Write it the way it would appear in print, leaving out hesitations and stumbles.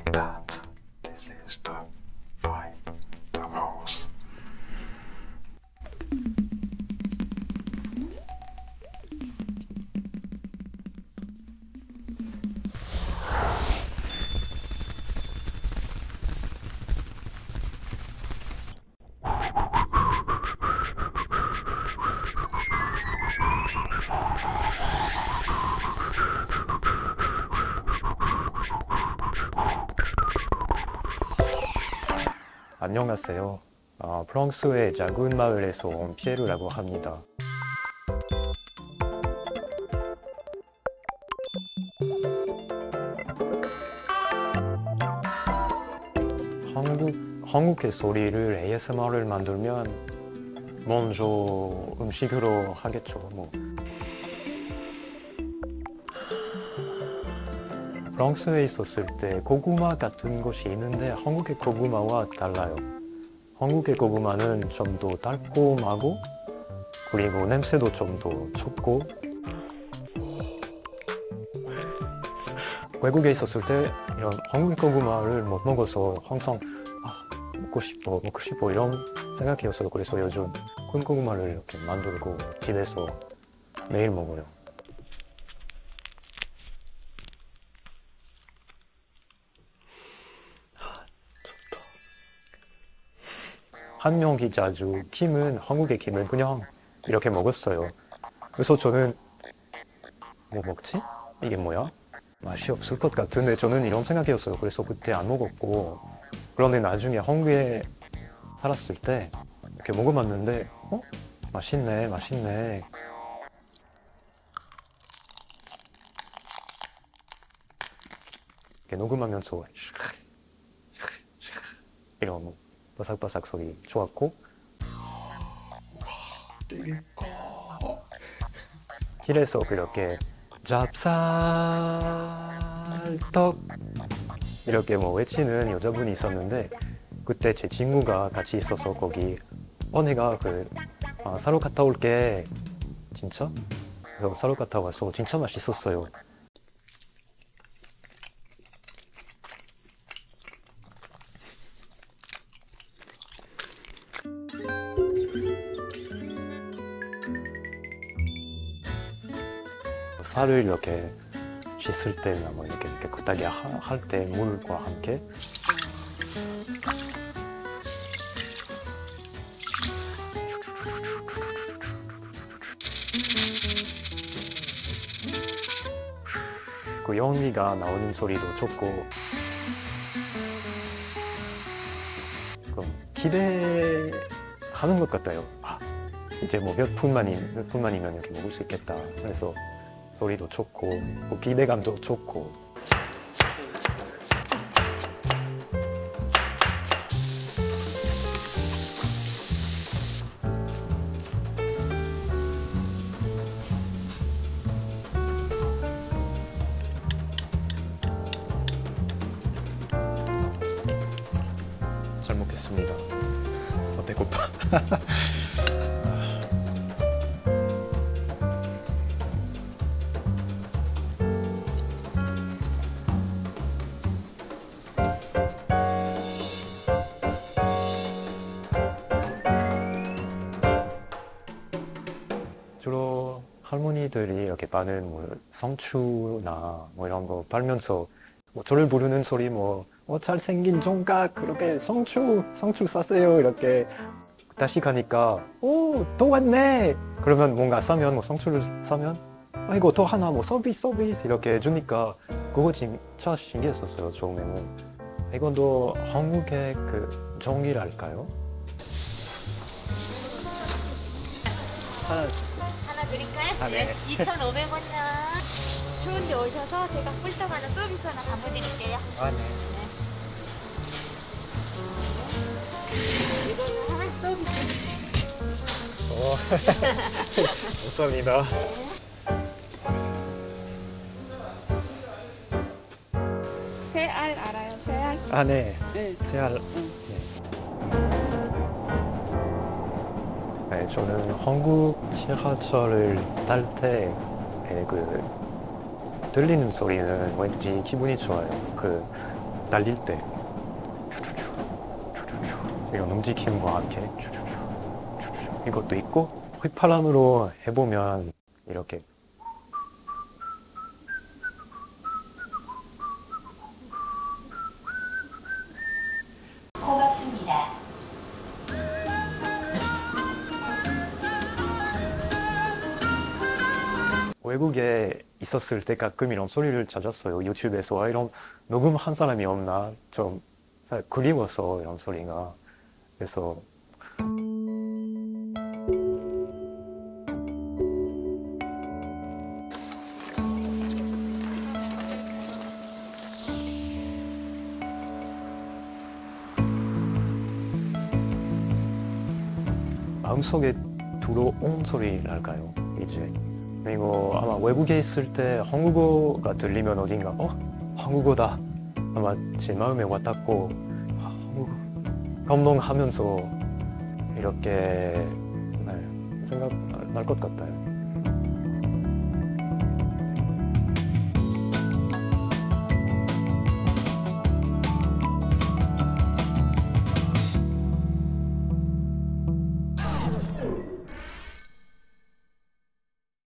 that this is the pipe, the hose. 안녕하세요. 프랑스의 작은 마을에서 온 피에르라고 합니다. 한국의 소리를 ASMR을 만들면 먼저 음식으로 하겠죠. 프랑스에 있었을 때 고구마 같은 것이 있는데 한국의 고구마와 달라요. 한국의 고구마는 좀 더 달콤하고 그리고 냄새도 좀 더 좁고, 외국에 있었을 때 이런 한국의 고구마를 못 먹어서 항상 먹고 싶어 이런 생각이었어요. 그래서 요즘 큰 고구마를 이렇게 만들고 집에서 매일 먹어요. 한 명이 자주 김은 한국의 김을 그냥 이렇게 먹었어요. 그래서 저는 뭐 먹지? 이게 뭐야? 맛이 없을 것 같은데 저는 이런 생각이었어요. 그래서 그때 안 먹었고, 그런데 나중에 한국에 살았을 때 이렇게 먹어봤는데 맛있네. 이렇게 녹음하면서 이런 바삭바삭 소리 좋았고, 되게 커. 길에서 그렇게 잡쌀떡 이렇게 외치는 여자분이 있었는데, 그때 제 친구가 같이 있어서 거기 내가 사러 갔다 올게. 진짜? 그래서 사러 갔다 와서 진짜 맛있었어요. 쌀을 이렇게 씻을 때나 이렇게 깨끗하게 할 때 물과 함께 그 연기가 나오는 소리도 좋고, 기대하는 것 같아요. 이제 몇 분만이면 이렇게 먹을 수 있겠다. 그래서 소리도 좋고 기대감도 좋고. 잘 먹겠습니다. 배고파. 주로 할머니들이 이렇게 많은 성추나 이런 거 빨면서 저를 부르는 소리 잘생긴 종각 그렇게 성추 싸세요 이렇게. 다시 가니까 또 왔네. 그러면 뭔가 싸면 성추를 싸면 이거 더 하나 서비스 이렇게 해주니까 그거 진짜 신기했었어요. 처음에는 이건도 한국의 정이랄까요? 하나 주세요. 하나 드릴까요? 네. 2,500원요. 추운데 오셔서 제가 꿀떡 하나 서비스 하나 담아드릴게요. 네. 이거는 하나 서비스. 감사합니다. 새알 알아요? 새알? 네. 네. 새알. 네, 저는 한국 지하철을 탈 때 들리는 소리는 왠지 기분이 좋아요. 달릴 때 추추추 추추추 이런 움직임과 함께 추추추 추추추 이것도 있고 휘파람으로 해보면 이렇게 고맙습니다. 외국에 있었을 때 가끔 이런 소리를 찾았어요. 유튜브에서 이런 녹음한 사람이 없나 좀 그리워서 이런 소리가. 그래서 마음속에 들어온 소리랄까요, 이제. 그리고 아마 외국에 있을 때 한국어가 들리면 어딘가 한국어다 아마 제 마음에 와닿고 한국어 감동하면서 이렇게 생각날 것 같아요.